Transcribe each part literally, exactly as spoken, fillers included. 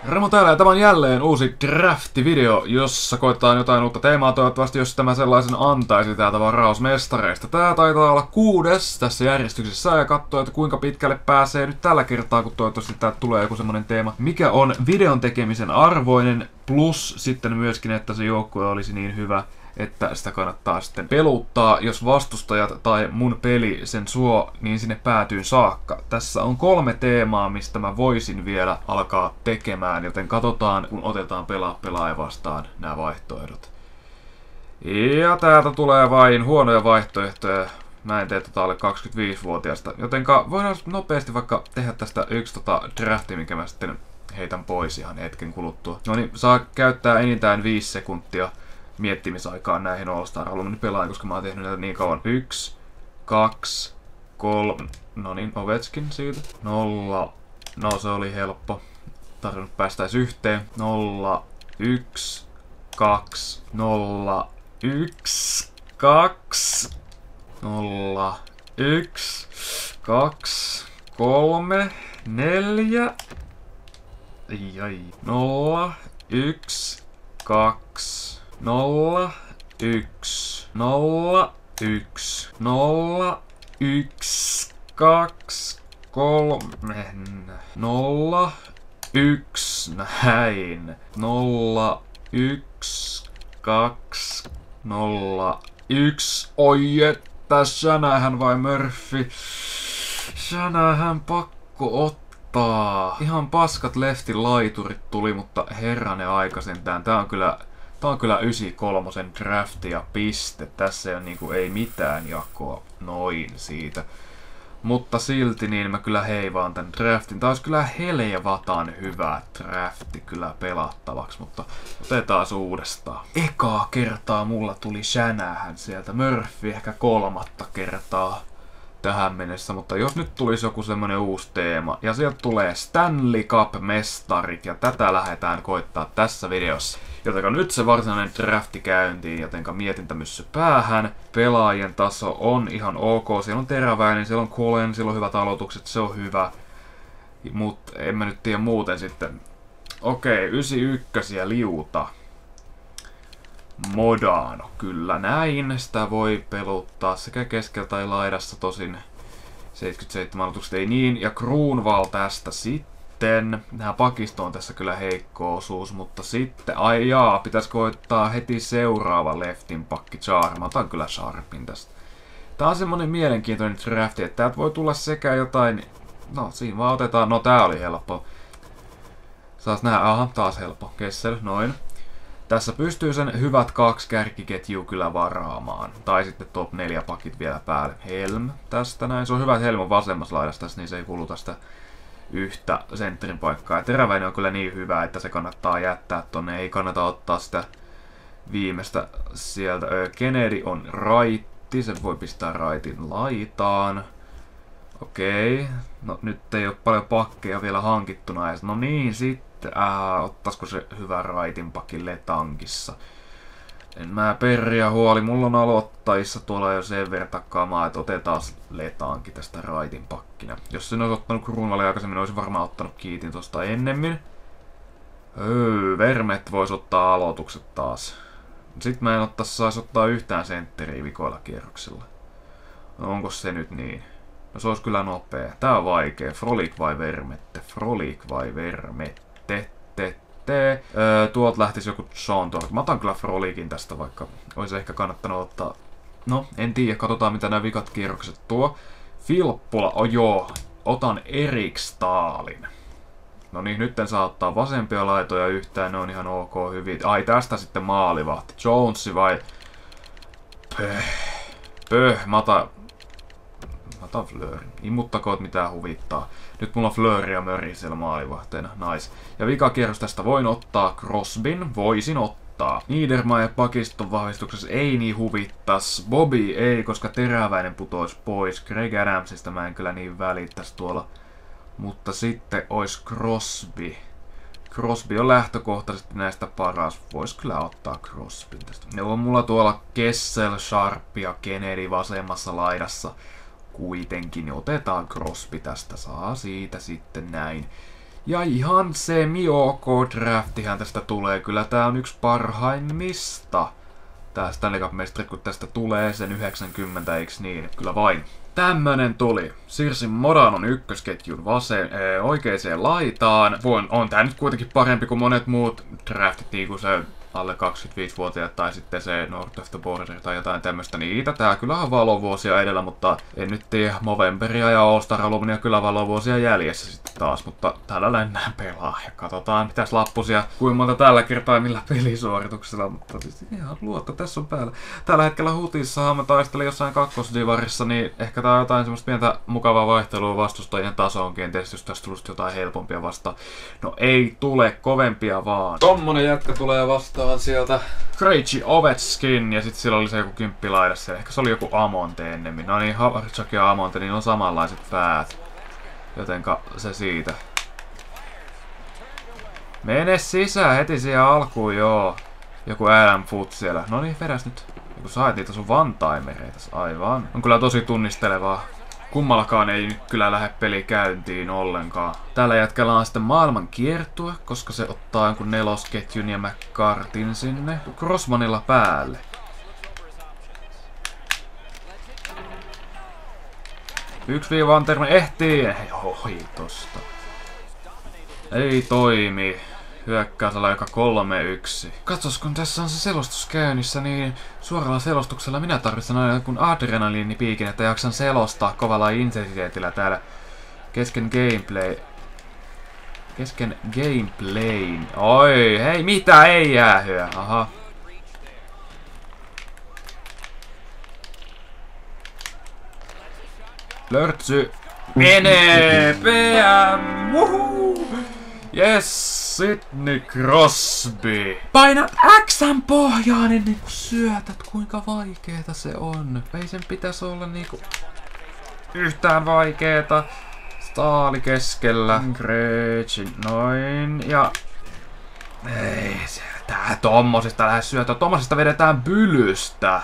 Remo täällä ja tämä on jälleen uusi drafti-video, jossa koetaan jotain uutta teemaa. Toivottavasti jos tämä sellaisen antaisi täältä varausmestareista. Tää taitaa olla kuudes tässä järjestyksessä ja katsoo, että kuinka pitkälle pääsee nyt tällä kertaa, kun toivottavasti täältä tulee joku semmonen teema, mikä on videon tekemisen arvoinen, plus sitten myöskin, että se joukkue olisi niin hyvä, että sitä kannattaa sitten peluttaa, jos vastustajat tai mun peli sen suo, niin sinne päätyyn saakka. Tässä on kolme teemaa, mistä mä voisin vielä alkaa tekemään, joten katsotaan, kun otetaan pelaa pelaaja vastaan nämä vaihtoehdot. Ja täältä tulee vain huonoja vaihtoehtoja. Mä en tee tota alle kaksikymmentäviisivuotiaasta, jotenka voidaan nopeasti vaikka tehdä tästä yksi tota drafti, minkä mä sitten heitän pois ihan hetken kuluttua. No niin, saa käyttää enintään viisi sekuntia miettimisaikaan näihin All-Star haluan pelaan, koska mä oon tehnyt näitä niin kauan. Yksi, kaksi, kolme, no niin, Ovechkin siitä. Nolla, no se oli helppo. Tarvinnut päästäis yhteen. Nolla, yksi, kaksi, nolla, yksi, kaksi, nolla, yksi, kaksi, kolme, neljä, ai ai, nolla, yksi, kaksi, nolla, yksi, nolla, yksi, nolla, yksi, kaksi, kolme, nolla, yksi, näin, nolla, yksi, kaksi, nolla, yksi, oi että Shanahan vai Murphy, Shanahan pakko ottaa, ihan paskat leftin laiturit tuli, mutta herranen aika sentään, tää on kyllä Tää on kyllä yhdeksänkymmentäkolme drafti ja piste. Tässä ei ole niinku ei mitään jakoa noin siitä. Mutta silti niin mä kyllä heivaan tän draftin. Tää olisi kyllä helvatan hyvä drafti kyllä pelattavaksi, mutta otetaan uudestaan. Ekaa kertaa mulla tuli Shanahan sieltä. Murphy ehkä kolmatta kertaa tähän mennessä, mutta jos nyt tulisi joku semmonen uusi teema, ja sieltä tulee Stanley Cup-mestarit, ja tätä lähdetään koittaa tässä videossa. Jotenka nyt se varsinainen drafti käyntiin, jotenka mietintämyssy päähän. Pelaajien taso on ihan ok, siellä on Teräväinen, siellä on Colen, siellä on hyvät aloitukset, se on hyvä. Mut en mä nyt tiedä muuten sitten. Okei, yhdeksänkymmentäyksi liuta. Modano, kyllä näin. Sitä voi peluttaa sekä keskellä tai laidassa, tosin seitsemänkymmentäseitsemän aloitukset ei niin. Ja Kruunval tästä sitten. Nämä pakisto on tässä kyllä heikko osuus, mutta sitten, ai jaa, pitäisi koittaa heti seuraava leftin pakki Char. Mä otan kyllä Sharpin tästä. Tää on semmonen mielenkiintoinen drafti, että täältä voi tulla sekä jotain, no siinä vaan otetaan, no tää oli helppo. Saas nää, aha, taas helppo, Kessel, noin. Tässä pystyy sen hyvät kaksi kärkiketjua kyllä varaamaan. Tai sitten top neljä pakit vielä päälle. Helm tästä näin. Se on hyvä, että Helm on vasemmassa laidassa tässä, niin se ei kuluta sitä yhtä sentterin paikkaa. Ja Teräväinen on kyllä niin hyvä, että se kannattaa jättää tonne. Ei kannata ottaa sitä viimeistä sieltä. Kennedy on raitti. Se voi pistää raitin laitaan. Okei. No nyt ei ole paljon pakkeja vielä hankittuna. Ja no niin, sitten. Äh, ottaisiko se hyvä raitin pakki Letankissa? En mä perriä huoli. Mulla on aloittajissa tuolla jo sen verran kamaa, että otetaan Letanki tästä raitin pakkina. Jos sen olisi ottanut Kruunvalle aikaisemmin, olisi varmaan ottanut kiitin tosta ennemmin. Öö, Vermet voisi ottaa aloitukset taas. Sitten mä en ottais, sais ottaa yhtään sentteriä vikoilla kierroksilla. No, onko se nyt niin? No se olisi kyllä nopea. Tää on vaikea. Frolik vai Vermette? Frolik vai Vermette? Te, te, te. Öö, tuolta lähtisi joku Sean Tort. Mä otan kyllä Frolikin tästä, vaikka olisi ehkä kannattanut ottaa. No, en tiedä. Katsotaan mitä nämä vikat kierrokset tuo. Filppula, oh joo. Otan Erik Stalin. No niin, nyt en saa ottaa vasempia laitoja yhtään. Ne on ihan ok hyvin. Ai, tästä sitten maalivahti. Jonesi vai... Pöh. Pöh. Mä otan... Mä otan Fleurin. Imuttakoot mitään huvittaa. Nyt mulla on Fleury ja Murray siellä maalivahteena. Nice. Ja vikakierros tästä voin ottaa Crosbyn. Voisin ottaa. Niedermayer pakiston vahvistuksessa ei niin huvittas. Bobby ei, koska Teräväinen putoisi pois. Greg Adamsista mä en kyllä niin välittäis tuolla. Mutta sitten ois Crosby. Crosby on lähtökohtaisesti näistä paras. Vois kyllä ottaa Crosbyn tästä. Ne on mulla tuolla Kessel, Sharp ja Kennedy vasemmassa laidassa. Kuitenkin otetaan Crosby tästä, saa siitä sitten näin. Ja ihan semi-ok draftihän tästä tulee. Kyllä tää on yksi parhaimmista. Tää Stanley Cup-mestari, kun tästä tulee sen yhdeksänkymmentä, eiks niin? Kyllä vain. Tämmönen tuli. Siirsin Moranon ykkösketjun vaseen, ee, oikeeseen laitaan. Voin, on tää nyt kuitenkin parempi kuin monet muut draftit, niinku se alle kaksikymmentäviisivuotiaat tai sitten se North of the Border tai jotain tämmöstä. Niitä tää kyllä on valovuosia edellä, mutta en nyt tiedä. Movemberia ja All-Star-alumnia kyllä valovuosia jäljessä sitten taas, mutta tällä lennään pelaa. Ja katsotaan mitäs lappusia, kuinka monta tällä kertaa millä pelisuorituksella, mutta siis ihan luotto tässä on päällä. Tällä hetkellä Hutissa mä taistelin jossain kakkosdivarissa, niin ehkä tää on jotain semmoista pientä mukavaa vaihtelua vastustajien tasoon kenties, jos tästä tulisi jotain helpompia vastaan. No ei tule, kovempia vaan. Tommonen jätkä tulee vastaan sieltä Krejci Ovechkin ja sit sillä oli se joku kymppilaidassa. Ehkä se oli joku Amonte ennemmin. No niin, Havarchuk ja Amonte, niin on samanlaiset päät. Jotenka se siitä. Mene sisään heti siihen alkuun, joo. Joku Adam Foot siellä. No niin, vedäs nyt. Joku sait niitä sun one-timereita. Aivan. On kyllä tosi tunnistelevaa. Kummallakaan ei nyt kyllä lähde peli käyntiin ollenkaan. Tällä jätkällä on sitten maailman kiertue, koska se ottaa jonkun nelosketjun ja McCartin sinne Grossmanilla päälle. Yksi viiva Anterman ehtii. Ei ohi tosta. Ei toimi. Hyökkäysala joka kolme yksi. Katsos, kun tässä on se selostus käynnissä, niin suoralla selostuksella minä tarvitsen aina jonkun adrenaliinipiikin, että jaksan selostaa kovalla intensiteetillä täällä kesken gameplay. Kesken gameplayn. Oi, hei, mitä ei jäähyä? Aha. Lörtsy. Menee! P M! Wuhuu! Yes, Sidney Crosby. Painat X:n pohjaan ennen kuin syötät, kuinka vaikeeta se on. Ei sen pitäisi olla niinku yhtään vaikeeta. Staali keskellä. Gretchen, noin. Ja ei se, tää tommosista lähes syötä. Tommosista vedetään bylystä.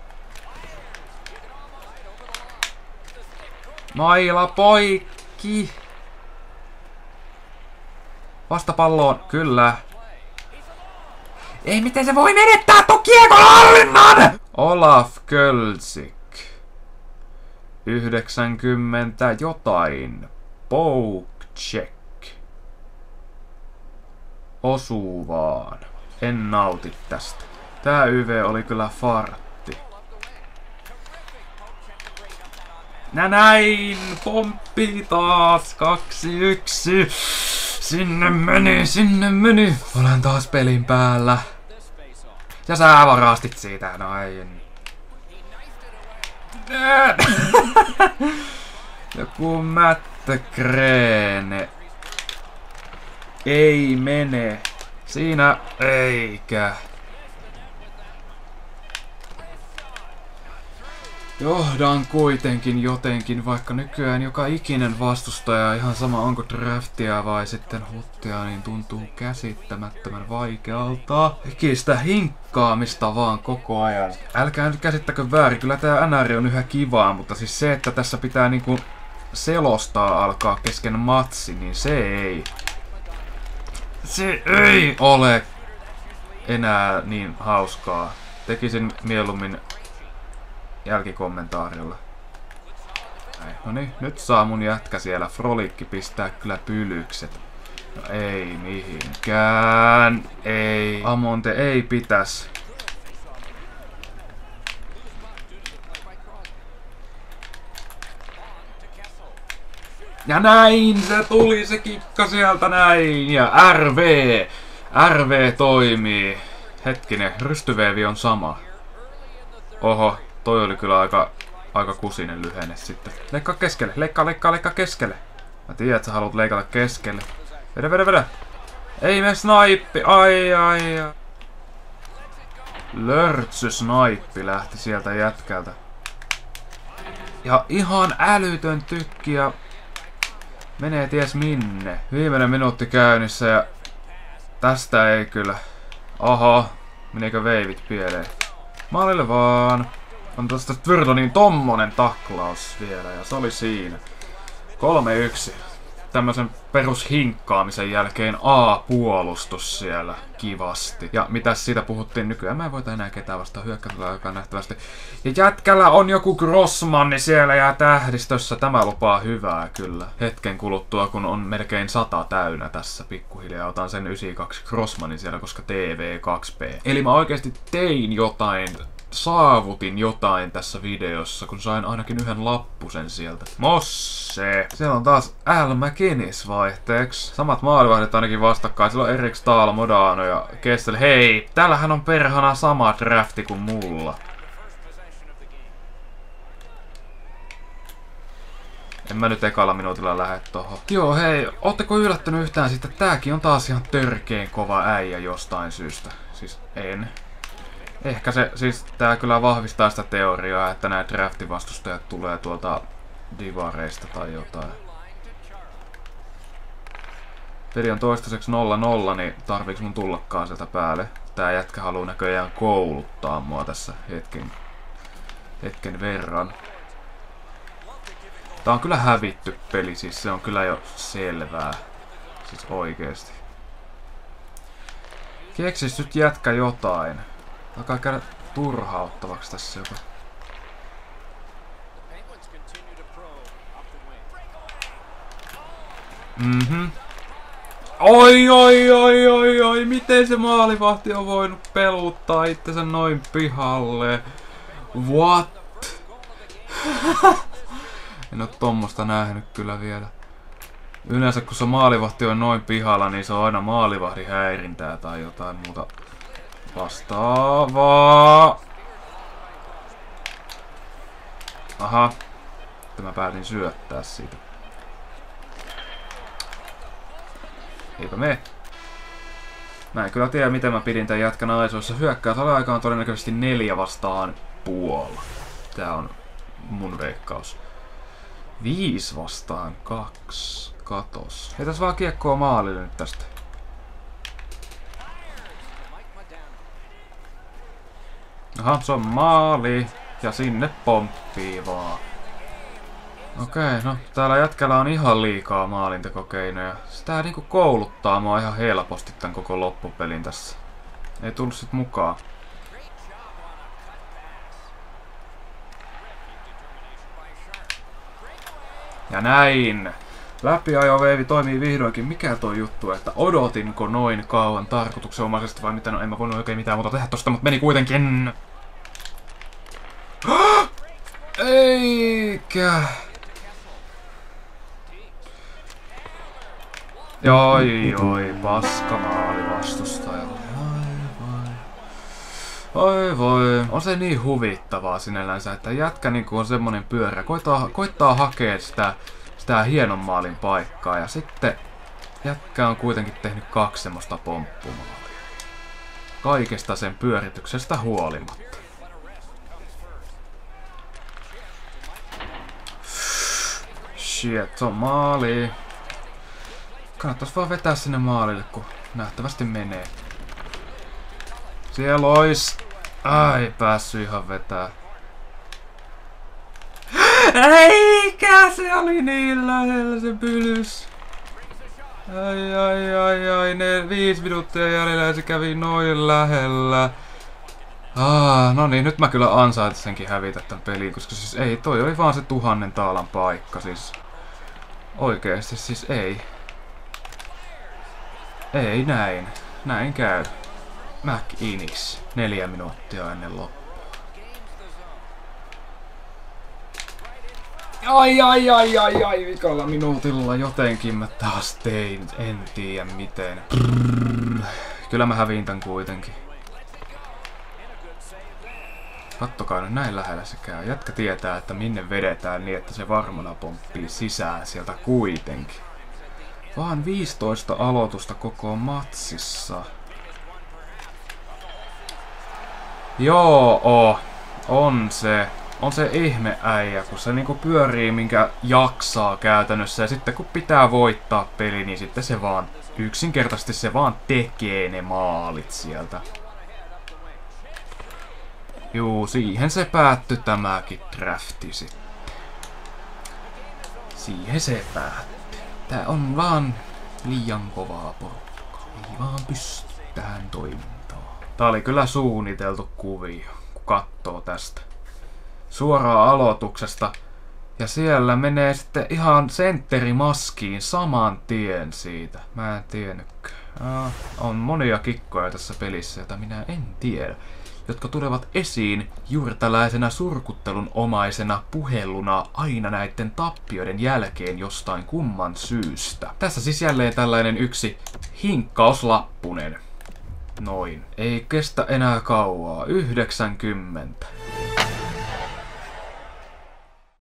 Maila poikki. Vastapalloon, kyllä. Ei, miten se voi menettää tuon kiekon hallinnan! Olaf Kölsik. yhdeksänkymmentä jotain. Poke check. Osuu vaan. En nauti tästä. Tää Y V oli kyllä fartti. Nä näin! Pomppi taas! Kaksi yksi. Sinne meni, sinne meni. Olen taas pelin päällä. Ja sä varastit siitä, no ei. Joku mättökreene. Ei mene. Siinä eikä. Johdan kuitenkin jotenkin, vaikka nykyään joka ikinen vastustaja, ihan sama onko draftia vai sitten huttia, niin tuntuu käsittämättömän vaikealta. Hikistä hinkkaamista vaan koko ajan. Älkää nyt käsittäkö väärin, kyllä tää N R on yhä kivaa, mutta siis se, että tässä pitää niinku selostaa alkaa kesken matsi, niin se ei. Se ei ole enää niin hauskaa. Tekisin mieluummin jälkikommentaarilla. No niin, nyt saa mun jätkä siellä Frolikki pistää kyllä pylykset. No ei mihinkään. Ei. Amonte ei pitäs. Ja näin se tuli se kikka sieltä näin. Ja R V. R V toimii. Hetkinen, rystyveevi on sama. Oho. Toi oli kyllä aika, aika kusinen lyhenne sitten. Leikkaa keskelle, leikkaa, leikkaa, leikkaa keskelle. Mä tiedän, että sä haluat leikata keskelle. Vedä, vedä, vedä. Ei me snaippi, ai, ai, ai. Lörtsy snaippi lähti sieltä jätkältä. Ja ihan älytön tykki ja menee ties minne. Viimeinen minuutti käynnissä ja tästä ei kyllä. Oho, menikö veivit pieleen? Maalille vaan. On tosta Tvirdonin tommonen taklaus vielä ja se oli siinä. kolme yksi. tämmösen perushinkkaamisen jälkeen A-puolustus siellä kivasti. Ja mitäs siitä puhuttiin, nykyään mä en voita enää ketään vastaan hyökkäystä aikaan nähtävästi. Ja jätkällä on joku Grossmanni siellä ja tähdistössä, tämä lupaa hyvää kyllä. Hetken kuluttua, kun on melkein sata täynnä tässä pikkuhiljaa, otan sen yhdeksänkymmentäkaksi Grossmanin siellä, koska T V kaksi P. Eli mä oikeesti tein jotain, saavutin jotain tässä videossa, kun sain ainakin yhden lappusen sieltä. Mosse! Siellä on taas Al McInnes vaihteeksi. Samat maalivahdit ainakin vastakkain. Siellä on Erik Stahl, Modano ja Kessel. Hei! Täällähän on perhana sama drafti kuin mulla. En mä nyt ekalla minuutilla lähde tohon. Joo hei, ootteko yllättynyt yhtään siitä, että tääkin on taas ihan törkeen kova äijä jostain syystä? Siis en. Ehkä se, siis tää kyllä vahvistaa sitä teoriaa, että nämä draftivastustajat tulee tuolta divareista tai jotain. Peli on toistaiseksi nolla nolla, niin tarviiks mun tullakaan sieltä päälle? Tää jätkä haluu näköjään kouluttaa mua tässä hetken, hetken verran. Tää on kyllä hävitty peli, siis se on kyllä jo selvää. Siis oikeesti. Keksis nyt jätkä jotain. Alkaa käydä turhauttavaksi tässä jopa. Mhm. Oi oi oi oi oi, miten se maalivahti on voinut peluttaa itsensä noin pihalle? What? En oo tommosta nähnyt kyllä vielä. Yleensä kun se maalivahti on noin pihalla, niin se on aina maalivahdin häirintää tai jotain muuta vastaavaa. Aha. Mä päätin syöttää siitä. Eipä mene. Mä en kyllä tiedä miten mä pidin tän jätkän aisoissa. Hyökkäysaleaika on todennäköisesti neljä vastaan puola. Tää on mun veikkaus. Viisi vastaan kaksi. Katos. Heitäs vaan kiekkoa maalille nyt tästä. Aha, se on maali. Ja sinne pomppii vaan. Okei, no täällä jätkällä on ihan liikaa maalintekokeinoja. Sitä niinku kouluttaa mua ihan helposti tän koko loppupelin tässä. Ei tullut sit mukaan. Ja näin. Läpiajoveivi toimii vihdoinkin. Mikä toi juttu, että odotinko noin kauan tarkoituksenomaisesti vai mitä? No en mä voinut oikein mitään muuta tehdä tosta, mutta meni kuitenkin. Eikä. Oi oi, paska maali vastustajalla. Oi voi, on se niin huvittavaa sinällänsä, että jätkä niinku on semmonen pyörä. Koittaa, koittaa hakea sitä, sitä hienon maalin paikkaa ja sitten jätkä on kuitenkin tehnyt kaksi semmoista pomppumaalia. Kaikesta sen pyörityksestä huolimatta. Shit, se on maali. Kannattais vaan vetää sinne maalille, kun nähtävästi menee. Siellä ois... Ai, päässyt ihan vetää. Eikä, se oli niin lähellä se pylys. Ai, ai, ai, ai, ne viisi minuuttia jäljellä ja se kävi noin lähellä. Ah, no niin, nyt mä kyllä ansaitsenkin hävitä tän peliin, koska siis ei, toi oli vaan se tuhannen taalan paikka, siis. Oikeesti, siis ei. Ei näin. Näin käy. McInnes. Neljä minuuttia ennen loppua. Ai ai ai ai ai, vikalla minuutilla jotenkin mä taas tein. En tiedä miten. Brrr. Kyllä mä häviin tän kuitenkin. Kattokaa nyt, näin lähellä se käy. Jätkä tietää, että minne vedetään niin, että se varmana pomppii sisään sieltä kuitenkin. Vaan viisitoista aloitusta koko matsissa. Joo, on se. On se ihme äijä, kun se niinku pyörii minkä jaksaa käytännössä. Ja sitten kun pitää voittaa peli, niin sitten se vaan yksinkertaisesti se vaan tekee ne maalit sieltä. Juu, siihen se päättyi tämäkin drafti sitten. Siihen se päättyi. Tää on vaan liian kovaa porukkaa. Ei vaan pysty tähän toimintaan. Tää oli kyllä suunniteltu kuvio, kun katsoo tästä. Suoraan aloituksesta. Ja siellä menee sitten ihan sentterimaskiin saman tien siitä. Mä en tiennytkään. Ah, on monia kikkoja tässä pelissä, joita minä en tiedä, jotka tulevat esiin juuri tällaisena surkuttelun omaisena puheluna aina näiden tappioiden jälkeen jostain kumman syystä. Tässä siis jälleen tällainen yksi hinkkauslappunen. Noin. Ei kestä enää kauaa. yhdeksänkymmentä.